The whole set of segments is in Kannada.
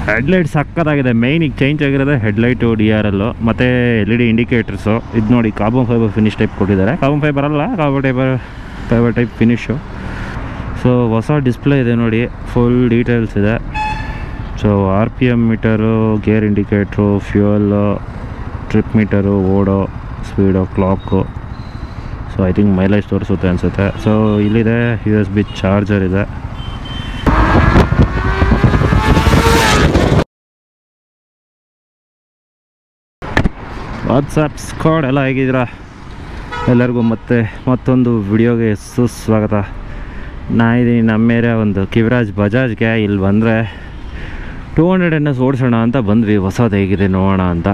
ಹೆಡ್ಲೈಟ್ ಸಕ್ಕತ್ತಾಗಿದೆ. ಮೇಯ್ನ್ ಈಗ ಚೇಂಜ್ ಆಗಿರೋದು ಹೆಡ್ಲೈಟು DRL ಮತ್ತು LED ಇಂಡಿಕೇಟರ್ಸು. ಇದು ನೋಡಿ ಕಾರ್ಬನ್ ಫೈಬರ್ ಫಿನಿಶ್ ಟೈಪ್ ಕೊಟ್ಟಿದ್ದಾರೆ. ಕಾರ್ಬನ್ ಫೈಬರ್ ಅಲ್ಲ, ಫೈಬರ್ ಟೈಪ್ ಫಿನಿಶು. ಸೊ ಹೊಸ ಡಿಸ್ಪ್ಲೇ ಇದೆ ನೋಡಿ, ಫುಲ್ ಡೀಟೇಲ್ಸ್ ಇದೆ. So RPM meter, gear indicator, fuel, trip meter, odo speed, clock. So I think mileage ತೋರಿಸುತ್ತೆ ಅನಿಸುತ್ತೆ. ಸೊ ಇಲ್ಲಿದೆ USB ಚಾರ್ಜರ್ ಇದೆ. ವಾಟ್ಸಪ್ ಸ್ಕ್ವಾಡ್ ಎಲ್ಲ ಹೇಗಿದ್ದೀರಾ? ಎಲ್ಲರಿಗೂ ಮತ್ತೊಂದು ವಿಡಿಯೋಗೆ ಸುಸ್ವಾಗತ. ನಾನಿದ್ದೀನಿ ನಮ್ಮ ಏರಿಯಾ ಒಂದು ಕಿವಿರಾಜ್ ಬಜಾಜ್ಗೆ. ಇಲ್ಲಿ ಬಂದರೆ 200 NS ಓಡಿಸೋಣ ಅಂತ ಬಂದ್ವಿ. ಹೊಸದು ಹೇಗಿದೆ ನೋಡೋಣ ಅಂತ.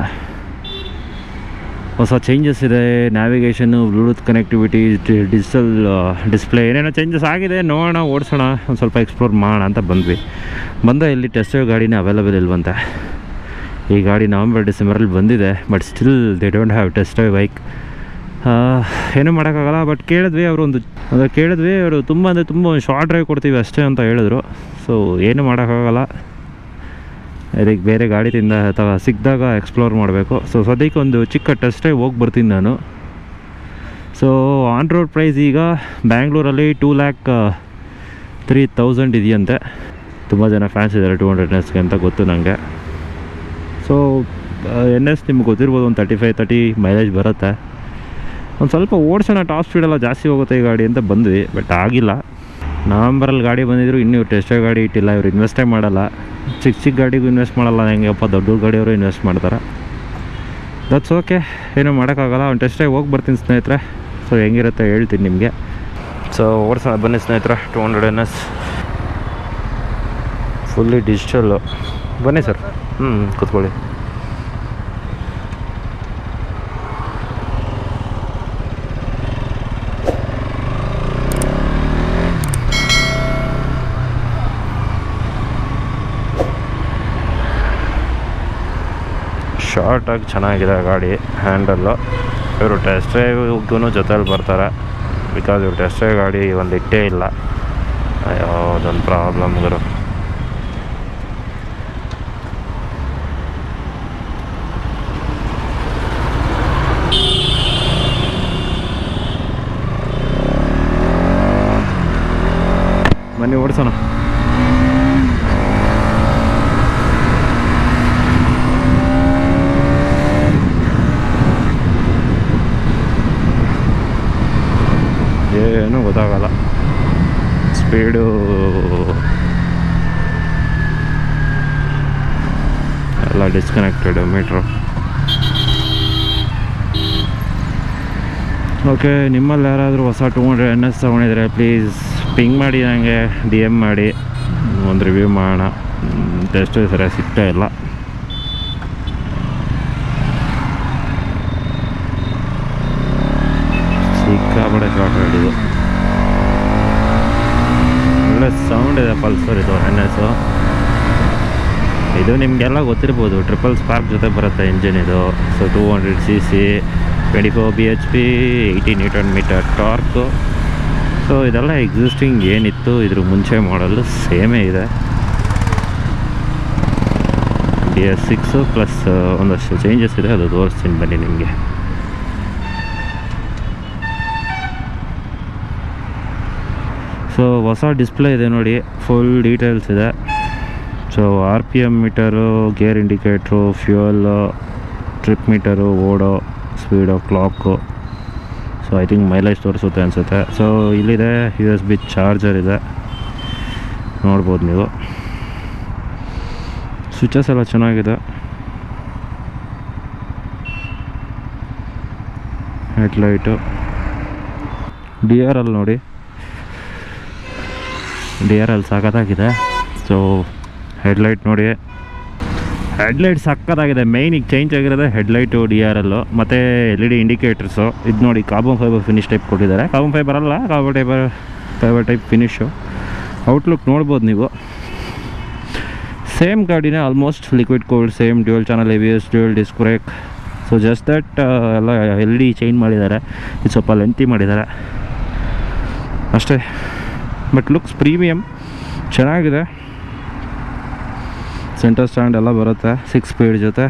ಹೊಸ ಚೇಂಜಸ್ ಇದೆ, navigation, bluetooth connectivity, digital display, ಏನೇನೋ ಚೇಂಜಸ್ ಆಗಿದೆ. ನೋಡೋಣ, ಓಡಿಸೋಣ, ಒಂದು ಸ್ವಲ್ಪ ಎಕ್ಸ್ಪ್ಲೋರ್ ಮಾಡೋಣ ಅಂತ ಬಂದ್ವಿ. ಇಲ್ಲಿ ಟೆಸ್ಟ್ ಡ್ರೈವ್ ಗಾಡಿನೇ ಅವೈಲೇಬಲ್ ಇಲ್ವಂತೆ. ಈ ಗಾಡಿ ನವಂಬರ್ ಡಿಸೆಂಬರಲ್ಲಿ ಬಂದಿದೆ, but still they don't have test drive bike. ಏನೂ ಮಾಡೋಕ್ಕಾಗಲ್ಲ. ಬಟ್ ಕೇಳಿದ್ವಿ ಅವರು ತುಂಬ ಒಂದು ಶಾರ್ಟ್ ಡ್ರೈವ್ ಕೊಡ್ತೀವಿ ಅಷ್ಟೇ ಅಂತ ಹೇಳಿದ್ರು. ಸೊ ಏನು ಮಾಡೋಕ್ಕಾಗಲ್ಲ. ಇದಕ್ಕೆ ಬೇರೆ ಗಾಡಿಯಿಂದ ಅಥವಾ ಸಿಕ್ಕಿದಾಗ ಎಕ್ಸ್ಪ್ಲೋರ್ ಮಾಡಬೇಕು. ಸೊ ಸದ್ಯಕ್ಕೆ ಒಂದು ಚಿಕ್ಕ ಟೆಸ್ಟ್ ಡ್ರೈವ್ ಹೋಗಿ ಬರ್ತೀನಿ ನಾನು. ಸೊ ಆನ್ ರೋಡ್ ಪ್ರೈಸ್ ಈಗ ಬ್ಯಾಂಗ್ಳೂರಲ್ಲಿ 2,03,000 ಇದೆಯಂತೆ. ತುಂಬ ಜನ ಫ್ಯಾನ್ಸ್ ಇದ್ದಾರೆ 200 NSಗೆ ಅಂತ ಗೊತ್ತು ನನಗೆ. ಸೊ NS ನಿಮ್ಗೆ ಗೊತ್ತಿರ್ಬೋದು, ಒಂದು 35-30 ಮೈಲೇಜ್ ಬರುತ್ತೆ. ಒಂದು ಸ್ವಲ್ಪ ಓಡಿಸೋಣ, ಟಾಪ್ ಸ್ಪೀಡೆಲ್ಲ ಜಾಸ್ತಿ ಹೋಗುತ್ತೆ ಈ ಗಾಡಿ ಅಂತ ಬಂದ್ವಿ. ಬಟ್ ಆಗಿಲ್ಲ. ನವಂಬರಲ್ಲಿ ಗಾಡಿ ಬಂದಿದ್ರು, ಇನ್ನೂ ಇವ್ರು ಟೆಸ್ಟ್ ಡ್ರೈವ್ ಗಾಡಿ ಇಟ್ಟಿಲ್ಲ. ಇವ್ರು ಇನ್ವೆಸ್ಟೇ ಮಾಡಲ್ಲ. ಚಿಕ್ಕ ಗಾಡಿಗೂ ಇನ್ವೆಸ್ಟ್ ಮಾಡಲ್ಲ. ಹೆಂಗಪ್ಪ ದೊಡ್ಡ ಗಾಡಿಯವರು ಇನ್ವೆಸ್ಟ್ ಮಾಡ್ತಾರೆ. ದಟ್ಸ್ ಓಕೆ, ಏನೂ ಮಾಡೋಕ್ಕಾಗಲ್ಲ. ಒಂದು ಟೆಸ್ಟ್ ಡ್ರೈವ್ ಹೋಗಿ ಬರ್ತೀನಿ ಸ್ನೇಹಿತರೆ. ಸೊ ಹೆಂಗಿರುತ್ತೆ ಹೇಳ್ತೀನಿ ನಿಮಗೆ. ಸೊ ಓಡಿಸೋಣ ಬನ್ನಿ ಸ್ನೇಹಿತರೆ. 200 NS ಫುಲ್ಲಿ ಡಿಜಿಟಲ್ಲು. ಬನ್ನಿ ಸರ್. ಕೂತ್ಕೊಳ್ಳಿ. ಶಾರ್ಟಾಗಿ ಚೆನ್ನಾಗಿದೆ ಗಾಡಿ, ಹ್ಯಾಂಡಲ್ಲು. ಇವರು ಟೆಸ್ಟ್ ಡ್ರೈವ್ಗೂ ಜೊತೆಲಿ ಬರ್ತಾರೆ. ಬಿಕಾಸ್ ಇವರು ಟೆಸ್ಟ್ ಡ್ರೈವ್ ಗಾಡಿ ಒಂದು ಇಟ್ಟೇ ಇಲ್ಲ. ಯಾವುದೊಂದು ಪ್ರಾಬ್ಲಮ್ಗಳು. ಬನ್ನಿ ಓಡಿಸೋಣ. ಏನೂ ಗೊತ್ತಾಗಲ್ಲ. ಸ್ಪೀಡು ಎಲ್ಲ ಡಿಸ್ಕನೆಕ್ಟೆಡು ಮೀಟ್ರು. ಓಕೆ, ನಿಮ್ಮಲ್ಲಿ ಯಾರಾದರೂ ಹೊಸ 200 NS ತೊಗೊಂಡಿದ್ರೆ ಪ್ಲೀಸ್ ಪಿಂಗ್ ಮಾಡಿ, ನನಗೆ DM ಮಾಡಿ, ಒಂದು ರಿವ್ಯೂ ಮಾಡೋಣ. ಟೆಸ್ಟ್ ಸರಿಯಾಗಿ ಸಿಗ್ತಾ ಇಲ್ಲ. ಸಿಕ್ಕಾಪಟ್ಟೆ ಶಾರ್ಟ್ ರೈಡಿದು. ಒಳ್ಳೆ ಸೌಂಡ್ ಇದೆ ಪಲ್ಸರ್ ಇದು NS. ಇದು ನಿಮಗೆಲ್ಲ ಗೊತ್ತಿರ್ಬೋದು, ಟ್ರಿಪಲ್ ಸ್ಪಾರ್ಕ್ ಜೊತೆ ಬರುತ್ತೆ ಇಂಜಿನ್ ಇದು. So 200cc, 24 bhp, 80 Nm torque. So ಇದೆಲ್ಲ ಎಕ್ಸಿಸ್ಟಿಂಗ್ ಏನಿತ್ತು ಇದ್ರ ಮುಂಚೆ ಮಾಡಲು ಸೇಮೇ ಇದೆ. DS6 ಪ್ಲಸ್ ಒಂದಷ್ಟು ಚೇಂಜಸ್ ಇದೆ, ಅದು ತೋರಿಸ್ತೀನಿ ಬನ್ನಿ ನಿಮಗೆ. ಸೊ ಹೊಸ ಡಿಸ್ಪ್ಲೇ ಇದೆ ನೋಡಿ, ಫುಲ್ ಡೀಟೇಲ್ಸ್ ಇದೆ. So RPM meter, gear indicator, fuel, trip meter, odo speed, clock. So I think mileage ತೋರಿಸುತ್ತೆ ಅನಿಸುತ್ತೆ. ಸೊ ಇಲ್ಲಿದೆ USB ಚಾರ್ಜರ್ ಇದೆ, ನೋಡ್ಬೋದು ನೀವು. ಸ್ವಿಚಸ್ ಎಲ್ಲ ಚೆನ್ನಾಗಿದೆ. ಹೆಡ್ಲೈಟು DRL ನೋಡಿ, DRL ಸಕ್ಕತ್ತಾಗಿದೆ. ಸೊ ಹೆಡ್ಲೈಟ್ ನೋಡಿ, ಹೆಡ್ಲೈಟ್ ಸಕ್ಕತ್ತಾಗಿದೆ. ಮೇಯ್ನ್ ಈಗ ಚೇಂಜ್ ಆಗಿರೋದು ಹೆಡ್ಲೈಟು DRL ಮತ್ತು LED ಇಂಡಿಕೇಟರ್ಸು. ಇದು ನೋಡಿ ಕಾರ್ಬನ್ ಫೈಬರ್ ಫಿನಿಶ್ ಟೈಪ್ ಕೊಟ್ಟಿದ್ದಾರೆ. ಕಾರ್ಬನ್ ಫೈಬರ್ ಅಲ್ಲ, ಫೈಬರ್ ಟೈಪ್ ಫಿನಿಶು. ಔಟ್ಲುಕ್ ನೋಡ್ಬೋದು ನೀವು. ಸೇಮ್ ಗಾಡಿನೇ almost, liquid cooled, same dual channel ABS, dual disc brake. So just that ಎಲ್ಲ LED ಚೇಂಜ್ ಮಾಡಿದ್ದಾರೆ. ಇದು ಸ್ವಲ್ಪ ಲೆಂತಿ ಮಾಡಿದ್ದಾರೆ ಅಷ್ಟೇ. ಬಟ್ ಲುಕ್ಸ್ ಪ್ರೀಮಿಯಮ್, ಚೆನ್ನಾಗಿದೆ. ಸೆಂಟರ್ ಸ್ಟ್ಯಾಂಡ್ ಎಲ್ಲ ಬರುತ್ತೆ 6 ಸ್ಪೀಡ್ ಜೊತೆ.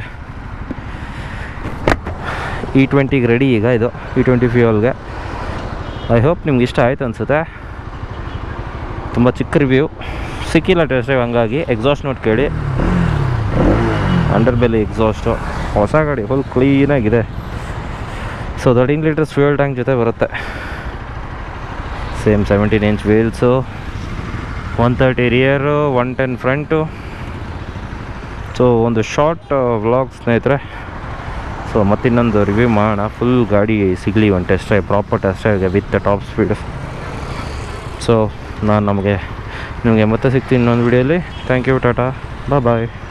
E20ಗೆ ರೆಡಿ ಈಗ ಇದು E20 ಫ್ಯೂಯಲ್ಗೆ. ಐ ಹೋಪ್ ನಿಮ್ಗೆ ಇಷ್ಟ ಆಯ್ತು ಅನಿಸುತ್ತೆ. ತುಂಬ ಚಿಕ್ಕ ರಿವ್ಯೂ, ಸಿಕ್ಕಿಲ್ಲ ಟೆಸ್ಟ್ ಡ್ರೈವ್, ಹಂಗಾಗಿ ಎಕ್ಸಾಸ್ಟ್ ನೋಟ್ ಕೇಳಿ. ಅಂಡರ್ ಬೆಲಿ ಎಕ್ಸಾಸ್ಟು, ಹೊಸ ಗಾಡಿ ಫುಲ್ ಕ್ಲೀನಾಗಿದೆ. ಸೊ 13 ಲೀಟರ್ಸ್ ಫ್ಯೂಯಲ್ ಟ್ಯಾಂಕ್ ಜೊತೆ ಬರುತ್ತೆ. Same 17 inch wheels, 130 rear, 110 front. So ಒಂದು ಶಾರ್ಟ್ ವ್ಲಾಗ್ ಸ್ನೇಹಿತರೆ. ಸೊ ಮತ್ತಿನ್ನೊಂದು ರಿವ್ಯೂ ಮಾಡೋಣ. ಫುಲ್ ಗಾಡಿ ಸಿಗಲಿ ಒಂದು ಟೆಸ್ಟ್ ಡ್ರೈವ್, ಪ್ರಾಪರ್ ಟೆಸ್ಟ್ ಡ್ರೈವ್ಗೆ ವಿತ್ ಟಾಪ್ ಸ್ಪೀಡ್. ಸೊ ನಾನು ನಿಮಗೆ ಮತ್ತೆ ಸಿಗ್ತೀನಿ ಇನ್ನೊಂದು ವೀಡಿಯೋಲಿ. ಥ್ಯಾಂಕ್ ಯು, ಟಾಟಾ, ಬಾಯ್.